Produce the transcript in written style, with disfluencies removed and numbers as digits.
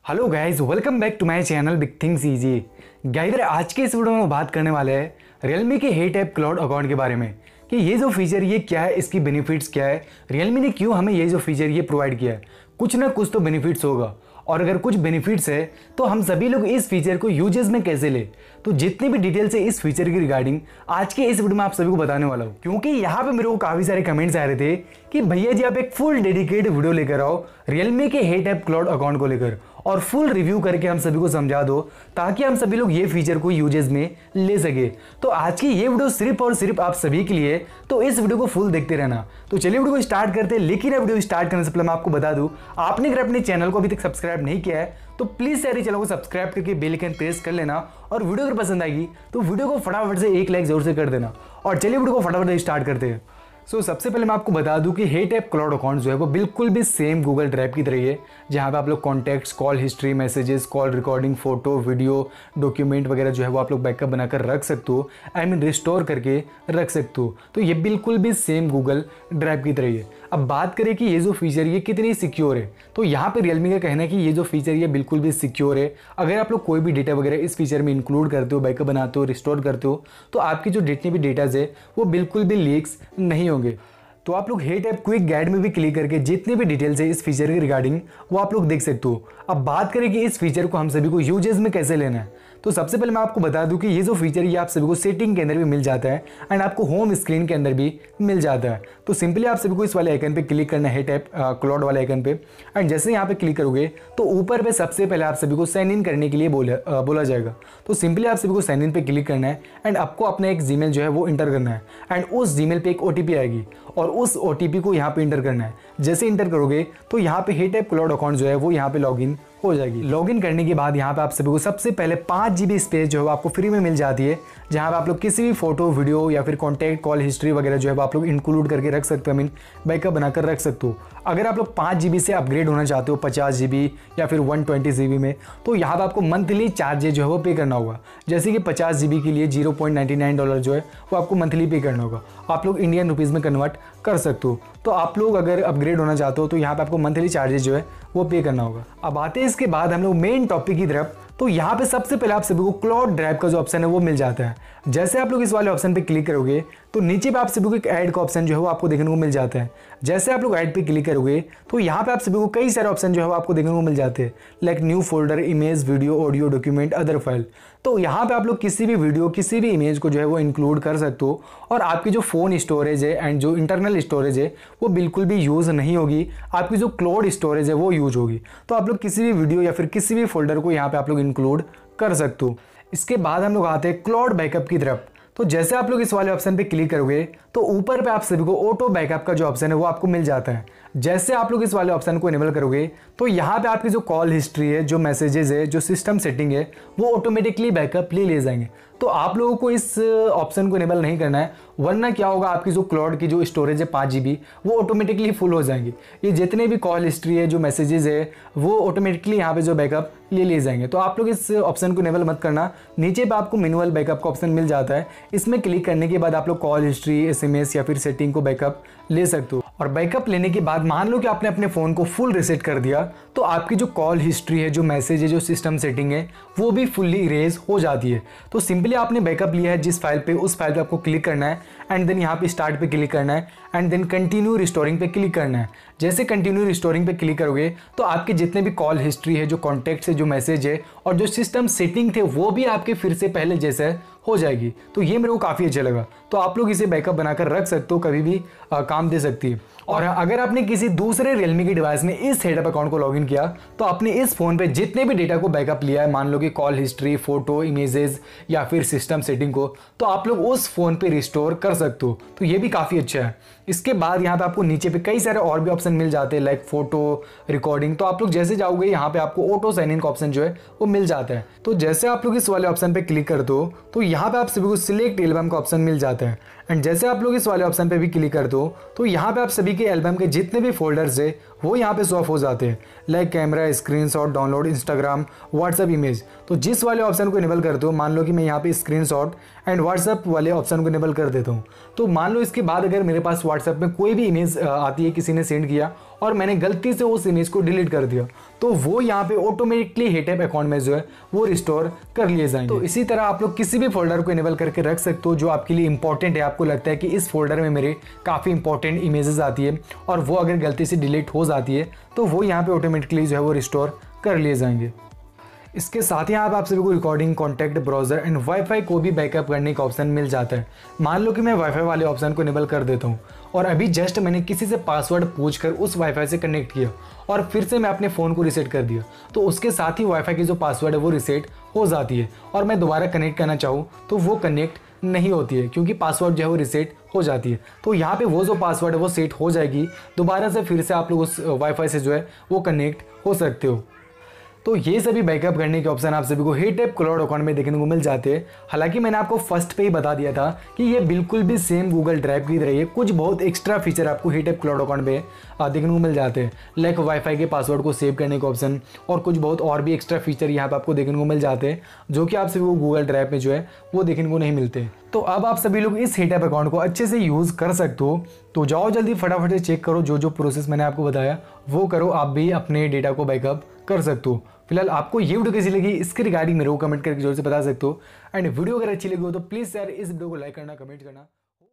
Hello guys, welcome back to my channel big things easy. Guys, आज के इस video में बात करने वाले हैं Realme के हे टैब क्लाउड अकाउंट के बारे में कि ये जो फीचर ये क्या है, इसकी बेनिफिट्स क्या है, Realme ने क्यों हमें ये जो फीचर ये प्रोवाइड किया है। कुछ ना कुछ तो बेनिफिट्स होगा, और अगर कुछ बेनिफिट्स है तो हम सभी लोग इस फीचर को यूजेस में कैसे ले। तो जितनी भी डिटेल्स है इस फीचर की रिगार्डिंग आज के इस वीडियो में आप सभी को बताने वाला हूँ, क्योंकि यहाँ पे मेरे को काफी सारे कमेंट्स आ रहे थे कि भैया जी आप एक फुल डेडिकेटेड वीडियो लेकर आओ Realme के हे टैब क्लाउड अकाउंट को लेकर और फुल रिव्यू करके हम सभी को समझा दो, ताकि हम सभी लोग ये फीचर को यूजेस में ले सके। तो आज की ये वीडियो सिर्फ और सिर्फ आप सभी के लिए, तो इस वीडियो को फुल देखते रहना। तो चलिए वीडियो को स्टार्ट करते हैं। लेकिन वीडियो स्टार्ट करने से पहले मैं आपको बता दूं, आपने अगर अपने चैनल को अभी तक सब्सक्राइब नहीं किया है तो प्लीज यार चैनल को सब्सक्राइब करके बेल आइकन प्रेस कर लेना, और वीडियो अगर पसंद आएगी तो वीडियो को फटाफट से एक लाइक जरूर से कर देना। और चलिए वीडियो को फटाफट से स्टार्ट करते हैं। सबसे पहले मैं आपको बता दूं कि हे टैब क्लाउड अकाउंट जो है वो बिल्कुल भी सेम गूगल ड्राइव की तरह है, जहां पे आप लोग contacts, call history, messages, call recording, photo, video, document वगैरह जो है वो आप लोग बैकअप बनाकर रख सकते हो, रिस्टोर करके रख सकते हो। तो ये बिल्कुल भी सेम गूगल ड्राइव की तरह है। अब बात करें कि ये जो फीचर ये कितनी सिक्योर है, तो यहाँ पे Realme का कहना है कि ये जो फीचर ये बिल्कुल भी सिक्योर है। अगर आप लोग कोई भी डेटा वगैरह इस फीचर में इंक्लूड करते हो, बैकअप बनाते हो, रिस्टोर करते हो, तो आपकी जो जितने भी डेटाज है वो बिल्कुल भी लीक्स नहीं होंगे। तो आप लोग हे टैब क्विक गाइड में भी क्लिक करके जितने भी डिटेल्स है इस फीचर के रिगार्डिंग वो आप लोग देख सकते हो। अब बात करें कि इस फीचर को हम सभी को यूजेस में कैसे लेना है, तो सबसे पहले मैं आपको बता दूं कि ये जो फीचर ये आप सभी को सेटिंग के अंदर भी मिल जाता है एंड आपको होम स्क्रीन के अंदर भी मिल जाता है। तो सिंपली आप सभी को इस वाले आइकन पे क्लिक करना है, हे टैब क्लाउड वाले आइकन पे, एंड जैसे यहाँ पे क्लिक करोगे तो ऊपर पे सबसे पहले आप सभी को साइन इन करने के लिए बोला जाएगा। तो सिंपली आप सभी को साइन इन पे क्लिक करना है एंड आपको अपना एक जीमेल जो है वो इंटर करना है, एंड उस जीमेल पे एक OTP आएगी और उस OTP को यहाँ पे इंटर करना है। जैसे इंटर करोगे तो यहाँ पे हे टैब क्लाउड अकाउंट जो है वो यहाँ पे लॉगिन हो जाएगी। लॉगिन करने के बाद यहाँ पे आप सभी को सबसे पहले 5 GB स्पेस जो है आपको फ्री में मिल जाती है, जहाँ पे आप लोग किसी भी फोटो, वीडियो या फिर कॉन्टैक्ट, कॉल हिस्ट्री वगैरह जो है आप लोग इंक्लूड करके रख सकते हो, बैकअप बनाकर रख सकते हो। अगर आप लोग 5 GB से अपग्रेड होना चाहते हो 50 GB या फिर 120 GB में, तो यहाँ पे आपको मंथली चार्जेज जो है वो पे करना होगा। जैसे कि 50 GB के लिए $0.99 जो है वो आपको मंथली पे करना होगा। आप लोग इंडियन रुपीज़ में कन्वर्ट कर सकते हो। तो आप लोग अगर अपग्रेड होना चाहते हो तो यहाँ पे आपको मंथली चार्जेस जो है वो पे करना होगा। अब आते हैं इसके बाद हम लोग मेन टॉपिक की तरफ। तो यहाँ पे सबसे पहले आप सभी को क्लाउड ड्राइव का जो ऑप्शन है वो मिल जाता है। जैसे आप लोग इस वाले ऑप्शन पे क्लिक करोगे तो नीचे पे आप सभी को एक ऐड का ऑप्शन जो है वो आपको देखने को मिल जाता है। जैसे आप लोग ऐड पे क्लिक करोगे तो यहाँ पे आप सभी को कई सारे ऑप्शन जो है वो आपको देखने को मिल जाते हैं, like new folder, image, video, audio, document, other file. तो यहाँ पे आप लोग किसी भी वीडियो, किसी भी इमेज को जो है वो इंक्लूड कर सकते हो, और आपकी जो फ़ोन स्टोरेज है एंड जो इंटरनल स्टोरेज है वो बिल्कुल भी यूज़ नहीं होगी। आपकी जो क्लाउड स्टोरेज है वो यूज होगी। तो आप लोग किसी भी वीडियो या फिर किसी भी फोल्डर को यहाँ पे आप लोग इंक्लूड कर सकते हो। इसके बाद हम लोग आते हैं क्लाउड बैकअप की तरफ। तो जैसे आप लोग इस वाले ऑप्शन पे क्लिक करोगे तो ऊपर पे आप सभी को ऑटो बैकअप का जो ऑप्शन है वो आपको मिल जाता है। जैसे आप लोग इस वाले ऑप्शन को इनेबल करोगे तो यहाँ पे आपकी जो कॉल हिस्ट्री है, जो मैसेजेस है, जो सिस्टम सेटिंग है वो ऑटोमेटिकली बैकअप ले जाएंगे। तो आप लोगों को इस ऑप्शन को इनेबल नहीं करना है, वरना क्या होगा, आपकी जो क्लाउड की जो स्टोरेज है 5 GB वो ऑटोमेटिकली फुल हो जाएंगी। ये जितने भी कॉल हिस्ट्री है, जो मैसेजेस है, वो ऑटोमेटिकली यहाँ पे जो बैकअप ले जाएंगे। तो आप लोग इस ऑप्शन को इनेबल मत करना। नीचे पे आपको मैनुअल बैकअप का ऑप्शन मिल जाता है, इसमें क्लिक करने के बाद आप लोग कॉल हिस्ट्री, SMS या फिर सेटिंग को बैकअप ले सकते हो। और बैकअप लेने के बाद मान लो कि आपने अपने फ़ोन को फुल रीसेट कर दिया, तो आपकी जो कॉल हिस्ट्री है, जो मैसेज है, जो सिस्टम सेटिंग है वो भी फुल्ली इरेज हो जाती है। तो सिंपली आपने बैकअप लिया है जिस फाइल पे, उस फाइल पे आपको क्लिक करना है एंड देन यहाँ पे स्टार्ट पे क्लिक करना है एंड देन कंटिन्यू रिस्टोरिंग पे क्लिक करना है। जैसे कंटिन्यू रिस्टोरिंग पे क्लिक करोगे तो आपके जितने भी कॉल हिस्ट्री है, जो कॉन्टैक्ट्स है, जो मैसेज है और जो सिस्टम सेटिंग थे वो भी आपके फिर से पहले जैसे हो जाएगी। तो ये मेरे को काफ़ी अच्छा लगा। तो आप लोग इसे बैकअप बनाकर रख सकते हो, कभी भी काम दे सकती है। और अगर आपने किसी दूसरे Realme के डिवाइस में इस हे टैब अकाउंट को लॉगिन किया तो आपने इस फोन पे जितने भी डेटा को बैकअप लिया है, मान लो कि कॉल हिस्ट्री, फोटो, इमेजेस या फिर सिस्टम सेटिंग को, तो आप लोग उस फोन पे रिस्टोर कर सकते हो। तो ये भी काफ़ी अच्छा है। इसके बाद यहाँ पे आपको नीचे पे कई सारे और भी ऑप्शन मिल जाते हैं, लाइक फोटो, रिकॉर्डिंग। तो आप लोग जैसे जाओगे यहाँ पे आपको ऑटो साइन इन का ऑप्शन जो है वो मिल जाता है। तो जैसे आप लोग इस वाले ऑप्शन पे क्लिक करते हो तो यहाँ पे आप सभी को सिलेक्ट एल्बम का ऑप्शन मिल जाता है, एंड जैसे आप लोग इस वाले ऑप्शन पे भी क्लिक करते हो तो यहाँ पे आप सभी के एल्बम के जितने भी फोल्डर्स है वो यहाँ पे शो ऑफ हो जाते हैं, like camera, screenshot, download, Instagram, WhatsApp image. तो जिस वाले ऑप्शन को इनेबल करते हो, मान लो कि मैं यहाँ पे स्क्रीनशॉट एंड व्हाट्सअप वाले ऑप्शन को इनेबल कर देता हूँ, तो मान लो इसके बाद अगर मेरे पास व्हाट्सएप में कोई भी इमेज आती है, किसी ने सेंड किया और मैंने गलती से उस इमेज को डिलीट कर दिया, तो वो यहाँ पे ऑटोमेटिकली हेटऐप अकाउंट में जो है वो रिस्टोर कर लिए जाएंगे। तो इसी तरह आप लोग किसी भी फोल्डर को इनेबल करके रख सकते हो जो आपके लिए इंपॉर्टेंट है, आपको लगता है कि इस फोल्डर में मेरे काफ़ी इंपॉर्टेंट इमेजेस आती है और वो अगर गलती से डिलीट हो जाती है तो वो यहाँ पे ऑटोमेटिकली जो है वो रिस्टोर कर लिए जाएंगे। इसके साथ ही आप सभी को recording, contact, browser and WiFi को भी बैकअप करने का ऑप्शन मिल जाता है। मान लो कि मैं वाईफाई वाले ऑप्शन को इनेबल कर देता हूँ और अभी जस्ट मैंने किसी से पासवर्ड पूछकर उस वाईफाई से कनेक्ट किया और फिर से मैं अपने फ़ोन को रीसेट कर दिया, तो उसके साथ ही वाईफाई की जो पासवर्ड है वो रीसेट हो जाती है और मैं दोबारा कनेक्ट करना चाहूँ तो वो कनेक्ट नहीं होती है क्योंकि पासवर्ड जो है वो रीसेट हो जाती है। तो यहाँ पे वो जो पासवर्ड है वो सेट हो जाएगी, दोबारा से फिर से आप लोग उस वाईफाई से जो है वो कनेक्ट हो सकते हो। तो ये सभी बैकअप करने के ऑप्शन आप सभी को हेटऐप क्लाउड अकाउंट में देखने को मिल जाते हैं। हालांकि मैंने आपको फर्स्ट पे ही बता दिया था कि ये बिल्कुल भी सेम गूगल ड्राइव की तरह है, कुछ बहुत एक्स्ट्रा फीचर आपको हेटऐप क्लाउड अकाउंट में देखने को मिल जाते हैं, लाइक वाईफाई के पासवर्ड को सेव करने का ऑप्शन और कुछ बहुत और भी एक्स्ट्रा फीचर यहाँ पर आपको देखने को मिल जाते हैं जो कि आप सभी को गूगल ड्राइव में जो है वो देखने को नहीं मिलते। तो अब आप सभी लोग इस हेटऐप अकाउंट को अच्छे से यूज़ कर सकते हो। तो जाओ जल्दी फटाफट से चेक करो, जो जो प्रोसेस मैंने आपको बताया वो करो, आप भी अपने डेटा को बैकअप कर सकते हो। फिलहाल आपको ये वीडियो कैसी लगी इसके रिगार्डिंग मेरे को कमेंट करके जोर से बता सकते हो। एंड वीडियो अगर अच्छी लगी हो तो प्लीज़ यार इस वीडियो को लाइक करना, कमेंट करना।